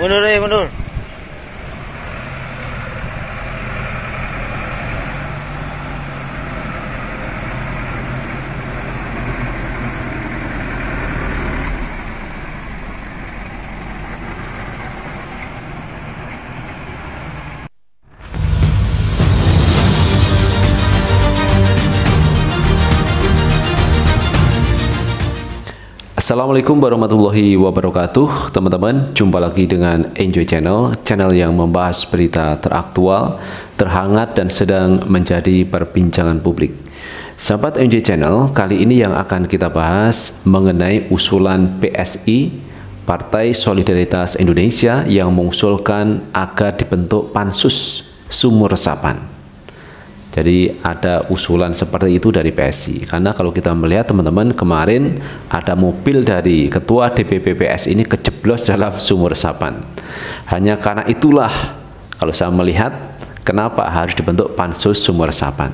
Mundur ya, mundur. Assalamualaikum warahmatullahi wabarakatuh. Teman-teman, jumpa lagi dengan Enjoy Channel, channel yang membahas berita teraktual, terhangat dan sedang menjadi perbincangan publik. Sahabat Enjoy Channel, kali ini yang akan kita bahas mengenai usulan PSI, Partai Solidaritas Indonesia, yang mengusulkan agar dibentuk pansus sumur resapan. Jadi ada usulan seperti itu dari PSI. Karena kalau kita melihat teman-teman, kemarin ada mobil dari Ketua DPP PSI ini kejeblos dalam sumur resapan. Hanya karena itulah kalau saya melihat kenapa harus dibentuk pansus sumur resapan.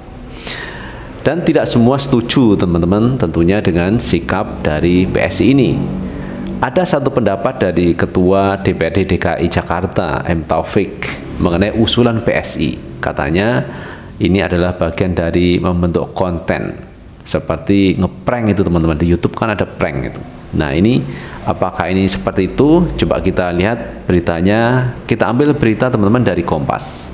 Dan tidak semua setuju teman-teman tentunya dengan sikap dari PSI ini. Ada satu pendapat dari Ketua DPRD DKI Jakarta M. Taufik mengenai usulan PSI. Katanya ini adalah bagian dari membentuk konten seperti ngeprank itu teman-teman. Di YouTube kan ada prank itu. Nah ini apakah ini seperti itu? Coba kita lihat beritanya. Kita ambil berita teman-teman dari Kompas.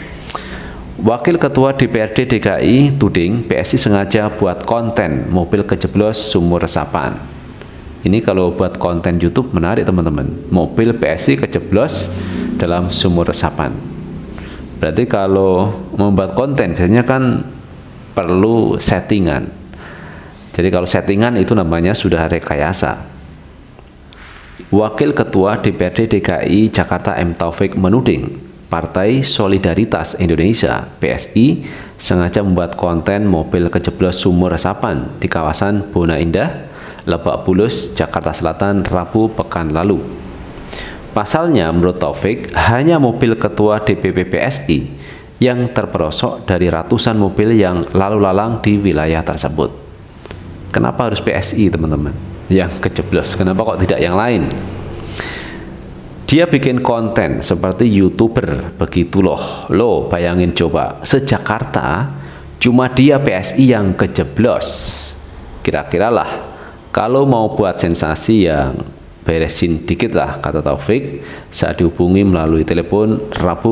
Wakil Ketua DPRD DKI tuding PSI sengaja buat konten mobil kejeblos sumur resapan. Ini kalau buat konten YouTube menarik teman-teman. Mobil PSI kejeblos dalam sumur resapan. Berarti kalau membuat konten biasanya kan perlu settingan. Jadi kalau settingan itu namanya sudah rekayasa. Wakil Ketua DPRD DKI Jakarta M. Taufik menuding Partai Solidaritas Indonesia PSI sengaja membuat konten mobil kejeblos sumur resapan di kawasan Bona Indah, Lebak Bulus, Jakarta Selatan, Rabu pekan lalu. Pasalnya, menurut Taufik, hanya mobil Ketua DPP PSI yang terperosok dari ratusan mobil yang lalu lalang di wilayah tersebut. Kenapa harus PSI, teman-teman, yang kejeblos? Kenapa kok tidak yang lain? Dia bikin konten seperti YouTuber, begitu loh. Loh, bayangin coba, se-Jakarta cuma dia PSI yang kejeblos. Kira-kira lah, kalau mau buat sensasi yang beresin dikit lah, kata Taufik saat dihubungi melalui telepon Rabu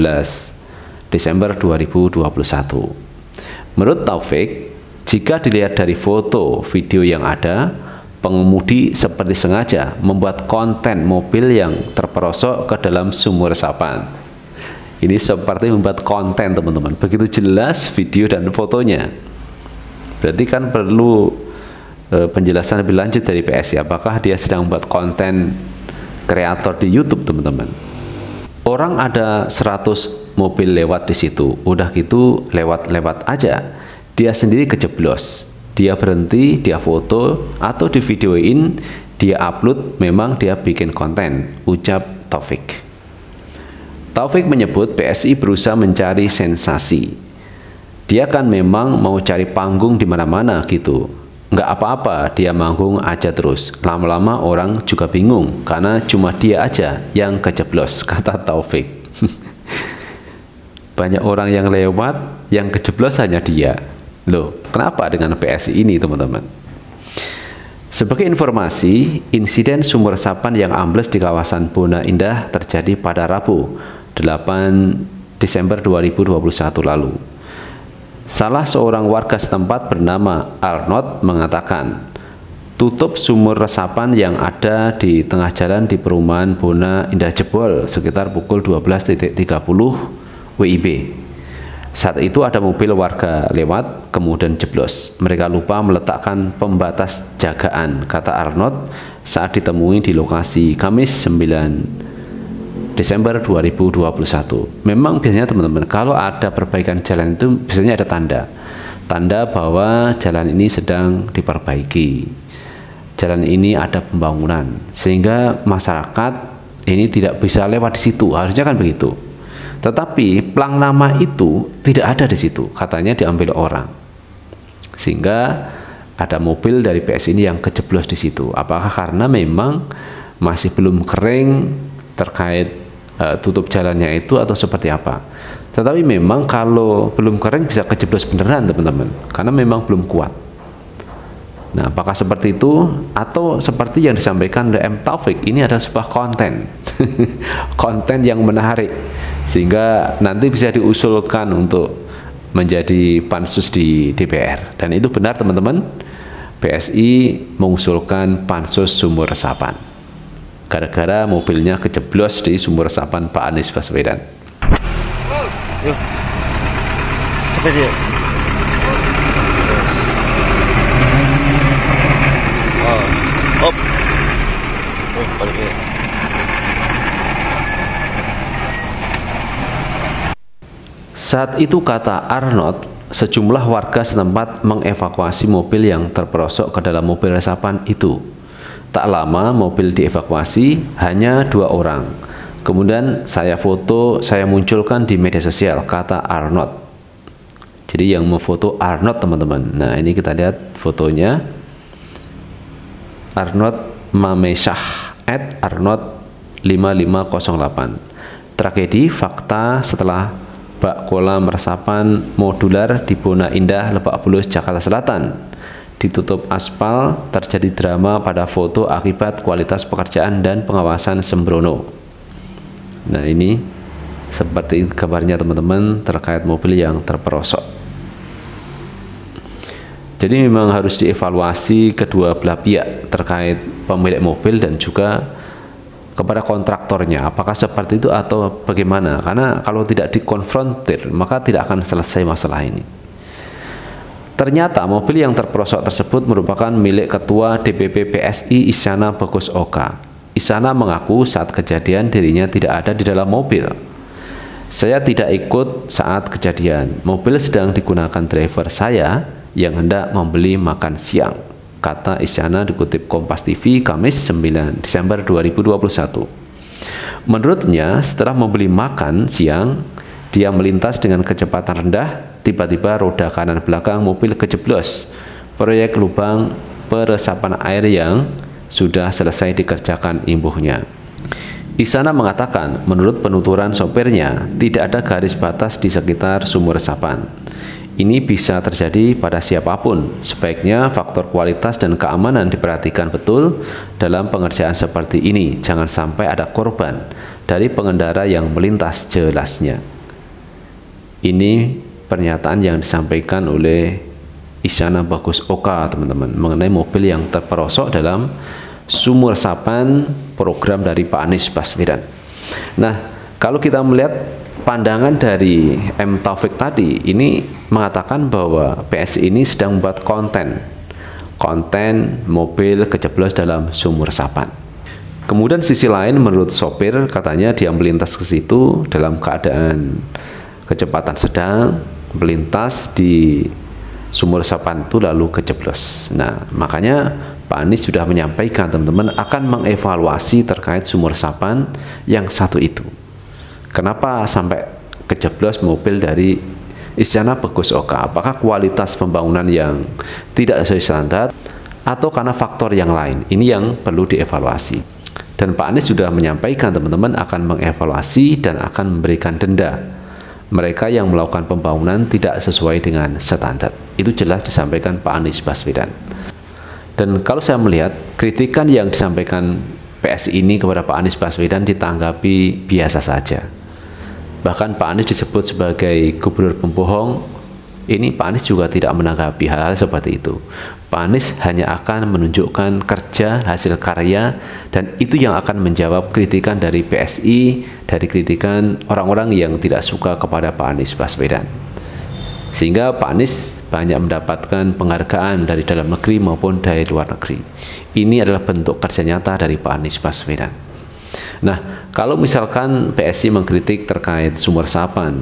15 Desember 2021. Menurut Taufik, jika dilihat dari foto video yang ada, pengemudi seperti sengaja membuat konten mobil yang terperosok ke dalam sumur resapan. Ini seperti membuat konten teman-teman, begitu jelas video dan fotonya. Berarti kan perlu penjelasan lebih lanjut dari PSI. Apakah dia sedang membuat konten kreator di YouTube, teman-teman? Orang ada 100 mobil lewat di situ, udah gitu lewat-lewat aja. Dia sendiri kejeblos. Dia berhenti, dia foto atau di videoin, dia upload, memang dia bikin konten, ucap Taufik. Taufik menyebut PSI berusaha mencari sensasi. Dia kan memang mau cari panggung di mana-mana gitu. Nggak apa-apa, dia manggung aja terus. Lama-lama orang juga bingung karena cuma dia aja yang kejeblos, kata Taufik. Banyak orang yang lewat, yang kejeblos hanya dia. Loh, kenapa dengan PSI ini, teman-teman? Sebagai informasi, insiden sumur resapan yang ambles di kawasan Bona Indah terjadi pada Rabu 8 Desember 2021 lalu. Salah seorang warga setempat bernama Arnold mengatakan, tutup sumur resapan yang ada di tengah jalan di perumahan Bona Indah jebol sekitar pukul 12.30 WIB. Saat itu ada mobil warga lewat, kemudian jeblos. Mereka lupa meletakkan pembatas jagaan, kata Arnold saat ditemui di lokasi Kamis 9 Desember 2021. Memang biasanya teman-teman, kalau ada perbaikan jalan itu biasanya ada tanda bahwa jalan ini sedang diperbaiki, jalan ini ada pembangunan, sehingga masyarakat ini tidak bisa lewat di situ. Harusnya kan begitu. Tetapi plang nama itu tidak ada di situ, katanya diambil orang, sehingga ada mobil dari PS ini yang kejeblos di situ. Apakah karena memang masih belum kering terkait tutup jalannya itu atau seperti apa. Tetapi memang kalau belum kering bisa kejeblos beneran teman-teman, karena memang belum kuat. Nah, apakah seperti itu atau seperti yang disampaikan oleh M. Taufik, ini adalah sebuah konten konten yang menarik sehingga nanti bisa diusulkan untuk menjadi pansus di DPR. Dan itu benar teman-teman, PSI mengusulkan pansus sumur resapan gara-gara mobilnya kejeblos di sumur resapan Pak Anies Baswedan. Yuk, seperti itu. Op. Balik ya. Saat itu, kata Arnold, sejumlah warga setempat mengevakuasi mobil yang terperosok ke dalam mobil resapan itu. Tak lama mobil dievakuasi, hanya 2 orang. Kemudian saya foto, saya munculkan di media sosial, kata Arnold. Jadi yang memfoto Arnold teman-teman. Nah, ini kita lihat fotonya. Arnold Mameshah @Arnold5508. Tragedi fakta setelah bak kolam resapan modular di Bona Indah, Lebak Bulus, Jakarta Selatan ditutup aspal, terjadi drama pada foto akibat kualitas pekerjaan dan pengawasan sembrono. Nah, ini seperti gambarnya teman-teman terkait mobil yang terperosok. Jadi memang harus dievaluasi kedua belah pihak terkait pemilik mobil dan juga kepada kontraktornya, apakah seperti itu atau bagaimana, karena kalau tidak dikonfrontir maka tidak akan selesai masalah ini. Ternyata mobil yang terperosok tersebut merupakan milik Ketua DPP PSI Isyana Bagus Oka. Isyana mengaku saat kejadian dirinya tidak ada di dalam mobil. Saya tidak ikut saat kejadian, mobil sedang digunakan driver saya yang hendak membeli makan siang, kata Isyana dikutip Kompas TV Kamis 9 Desember 2021. Menurutnya, setelah membeli makan siang, dia melintas dengan kecepatan rendah, tiba-tiba roda kanan belakang mobil kejeblos proyek lubang peresapan air yang sudah selesai dikerjakan imbuhnya. Isyana mengatakan, menurut penuturan sopirnya, tidak ada garis batas di sekitar sumur resapan. Ini bisa terjadi pada siapapun. Sebaiknya faktor kualitas dan keamanan diperhatikan betul dalam pengerjaan seperti ini. Jangan sampai ada korban dari pengendara yang melintas, jelasnya. Ini pernyataan yang disampaikan oleh Isyana Bagus Oka, teman-teman, mengenai mobil yang terperosok dalam sumur resapan program dari Pak Anies Baswedan. Nah, kalau kita melihat pandangan dari M. Taufik tadi, ini mengatakan bahwa PSI ini sedang membuat konten mobil kejeblos dalam sumur resapan. Kemudian sisi lain, menurut sopir, katanya dia melintas ke situ dalam keadaan kecepatan sedang, melintas di sumur resapan itu lalu kejeblos. Nah, makanya Pak Anies sudah menyampaikan, teman-teman, akan mengevaluasi terkait sumur resapan yang satu itu. Kenapa sampai kejeblos mobil dari Isyana Bagus Oka? Apakah kualitas pembangunan yang tidak sesuai standar atau karena faktor yang lain? Ini yang perlu dievaluasi. Dan Pak Anies sudah menyampaikan, teman-teman, akan mengevaluasi dan akan memberikan denda mereka yang melakukan pembangunan tidak sesuai dengan standar. Itu jelas disampaikan Pak Anies Baswedan. Dan kalau saya melihat kritikan yang disampaikan PSI ini kepada Pak Anies Baswedan ditanggapi biasa saja. Bahkan Pak Anies disebut sebagai gubernur pembohong. Ini Pak Anies juga tidak menanggapi hal-hal seperti itu. Pak Anies hanya akan menunjukkan kerja, hasil karya, dan itu yang akan menjawab kritikan dari PSI, dari kritikan orang-orang yang tidak suka kepada Pak Anies Baswedan. Sehingga Pak Anies banyak mendapatkan penghargaan dari dalam negeri maupun dari luar negeri. Ini adalah bentuk kerja nyata dari Pak Anies Baswedan. Nah, kalau misalkan PSI mengkritik terkait sumur resapan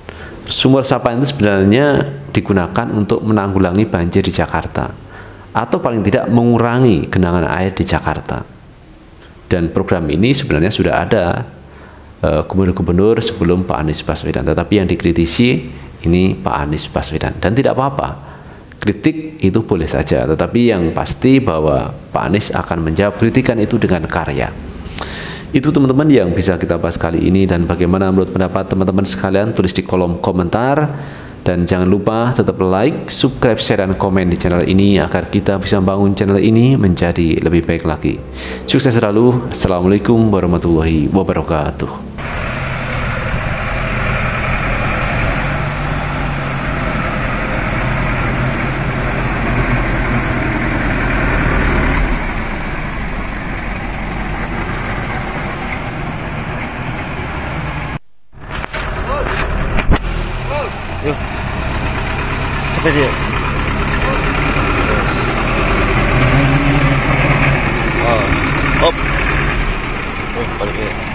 itu sebenarnya digunakan untuk menanggulangi banjir di Jakarta, atau paling tidak mengurangi genangan air di Jakarta. Dan program ini sebenarnya sudah ada gubernur-gubernur sebelum Pak Anies Baswedan, tetapi yang dikritisi ini Pak Anies Baswedan. Dan tidak apa-apa, kritik itu boleh saja, tetapi yang pasti bahwa Pak Anies akan menjawab kritikan itu dengan karya. Itu teman-teman yang bisa kita bahas kali ini, dan bagaimana menurut pendapat teman-teman sekalian tulis di kolom komentar. Dan jangan lupa tetap like, subscribe, share, dan komen di channel ini agar kita bisa membangun channel ini menjadi lebih baik lagi. Sukses selalu. Assalamualaikum warahmatullahi wabarakatuh. Yuk, sampai dia. Oh, hop. Oh, balik ya.